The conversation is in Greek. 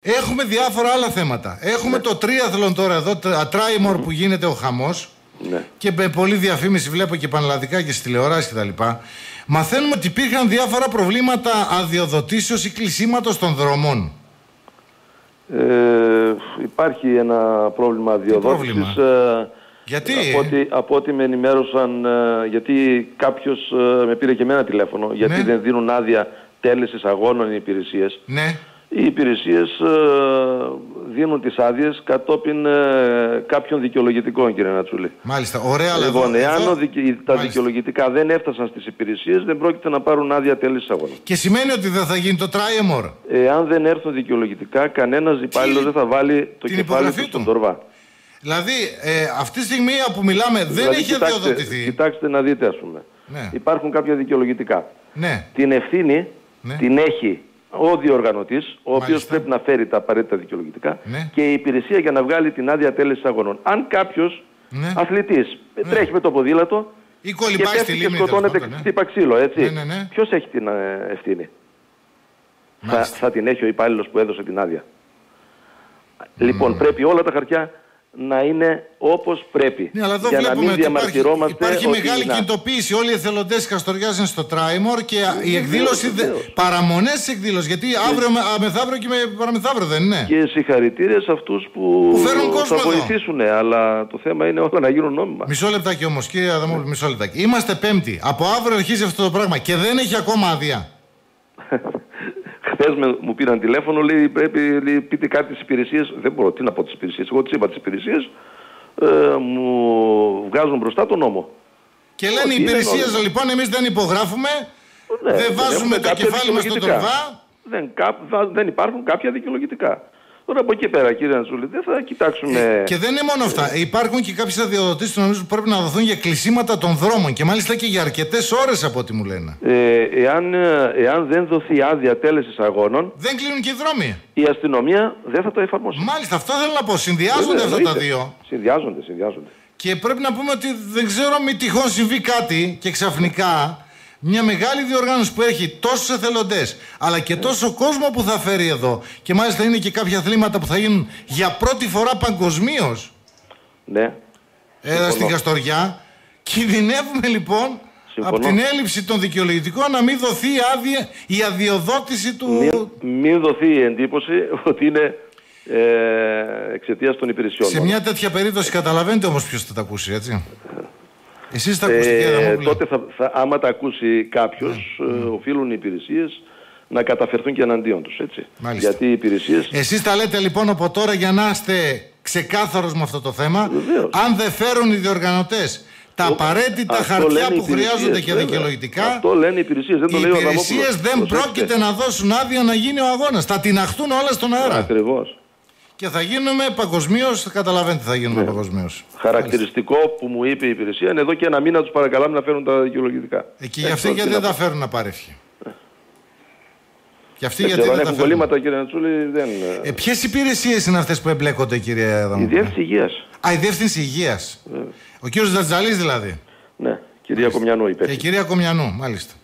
Έχουμε διάφορα άλλα θέματα. Έχουμε το τρίαθλον τώρα εδώ, Τράιμορ που γίνεται ο χαμός. Ναι. Και με πολλή διαφήμιση βλέπω και πανελλαδικά και στις τηλεοράσεις κτλ. Μαθαίνουμε ότι υπήρχαν διάφορα προβλήματα αδειοδοτήσεως ή κλεισίματος των δρομών. Υπάρχει ένα πρόβλημα αδειοδότησης. Γιατί? Από ό,τι με ενημέρωσαν, γιατί κάποιος με πήρε και εμένα τηλέφωνο, γιατί δεν δίνουν άδεια τέλεσης αγώνων οι υπηρεσίες. Ναι. Οι υπηρεσίες δίνουν τις άδειες κατόπιν κάποιων δικαιολογητικών, κύριε Νατσούλη. Μάλιστα, ωραία. Λοιπόν, εάν τα δικαιολογητικά δεν έφτασαν στις υπηρεσίες, δεν πρόκειται να πάρουν άδεια τέλεσης αγώνων. Και σημαίνει ότι δεν θα γίνει το Τράιμορ. Εάν δεν έρθουν δικαιολογητικά, κανένας υπάλληλος δεν θα βάλει το κεφάλι του στον τορβά. Δηλαδή, αυτή τη στιγμή που μιλάμε δεν έχει αδειοδοτηθεί. Κοιτάξτε να δείτε, ας πούμε. Ναι. Υπάρχουν κάποια δικαιολογητικά. Ναι. Την ευθύνη την έχει ο διοργανωτής, ο οποίος πρέπει να φέρει τα απαραίτητα δικαιολογητικά, και η υπηρεσία για να βγάλει την άδεια τέλεσης αγώνων. Αν κάποιος αθλητής τρέχει με το ποδήλατο ή και πέφτει και σκοτώνεται χτύπα ξύλο, έτσι, ποιος έχει την ευθύνη? Θα την έχει ο υπάλληλος που έδωσε την άδεια. Λοιπόν, πρέπει όλα τα χαρτιά να είναι όπως πρέπει. Ναι, αλλά εδώ για να μην διαμαρτυρόμαστε. Υπάρχει μεγάλη κινητοποίηση. Όλοι οι εθελοντές καστοριάζουν στο Τράιμορ και η εκδήλωση. Παραμονές της εκδήλωσης. Γιατί αύριο, μεθαύριο και παραμεθαύριο δεν είναι. Και συγχαρητήρια σε αυτούς που θα βοηθήσουν. Αλλά το θέμα είναι όλα να γίνουν νόμιμα. Μισό λεπτάκι όμως, κύριε Αδαμόπουλο, μισό λεπτάκι. Είμαστε Πέμπτη. Από αύριο αρχίζει αυτό το πράγμα και δεν έχει ακόμα άδεια. Χθες μου πήραν τηλέφωνο, λέει πρέπει πείτε κάτι στις υπηρεσίες. Δεν μπορώ, τι να πω τις υπηρεσίες. Εγώ τις είπα τις υπηρεσίες, μου βγάζουν μπροστά τον νόμο. Και λένε οι υπηρεσίες λοιπόν, εμείς δεν υπογράφουμε, δεν βάζουμε το κεφάλι μας στον τορβά. Δεν υπάρχουν κάποια δικαιολογητικά. Τώρα από εκεί πέρα, κύριε Νατσούλη, δεν θα κοιτάξουμε. Και δεν είναι μόνο αυτά. Υπάρχουν και κάποιες αδειοδοτήσεις νομίζω που πρέπει να δοθούν για κλεισίματα των δρόμων και μάλιστα και για αρκετές ώρες από ό,τι μου λένε. Εάν δεν δοθεί άδεια τέλεσης αγώνων, δεν κλείνουν και οι δρόμοι. Η αστυνομία δεν θα το εφαρμόσει. Μάλιστα, αυτό θέλω να πω. Συνδυάζονται αυτά τα δύο. Συνδυάζονται. Και πρέπει να πούμε ότι δεν ξέρω μη τυχόν συμβεί κάτι και ξαφνικά. Μια μεγάλη διοργάνωση που έχει τόσους εθελοντές αλλά και τόσο κόσμο που θα φέρει εδώ και μάλιστα είναι και κάποια αθλήματα που θα γίνουν για πρώτη φορά παγκοσμίως. Ναι. Στην Καστοριά. Κινδυνεύουμε λοιπόν από την έλλειψη των δικαιολογητικών να μην δοθεί η αδειοδότηση του. Μην δοθεί η εντύπωση ότι είναι εξαιτίας των υπηρεσιών. Σε μια τέτοια περίπτωση καταλαβαίνετε όμως ποιος θα τα ακούσει, έτσι. Εσείς τα ακούσετε, τότε άμα τα ακούσει κάποιος, οφείλουν οι υπηρεσίες να καταφερθούν και εναντίον τους, έτσι. Μάλιστα. Γιατί οι υπηρεσίες. Εσείς τα λέτε λοιπόν από τώρα για να είστε ξεκάθαρος με αυτό το θέμα. Βεβαίως. Αν δεν φέρουν οι διοργανωτές τα απαραίτητα χαρτιά που χρειάζονται και δικαιολογητικά. Αυτό λένε οι υπηρεσίες, δεν το λέει ο Αδαμόπουλος. Οι υπηρεσίες δεν πρόκειται να δώσουν άδεια να γίνει ο αγώνας. Θα τιναχτούν όλα στον αέρα. Ακριβώς. Και θα γίνουμε παγκοσμίως, καταλαβαίνετε, θα γίνουμε παγκοσμίως. Χαρακτηριστικό που μου είπε η υπηρεσία είναι εδώ και ένα μήνα τους παρακαλάμε να φέρουν τα δικαιολογητικά. Και για αυτοί γιατί δεν τα φέρουν να παρεύχει. Και αυτοί γιατί δεν έχουν κολλήματα, κύριε Νατσούλη, δεν. Ποιες υπηρεσίες είναι αυτές που εμπλέκονται, κύριε Αδαμόπουλο? Η Διεύθυνση Υγείας. Η Διεύθυνση Υγείας. Ο κύριος Δατζαλής δηλαδή. Ναι, κυρία Κομιανού υπεύθυνη. Κυρία Κομιανού, μάλιστα.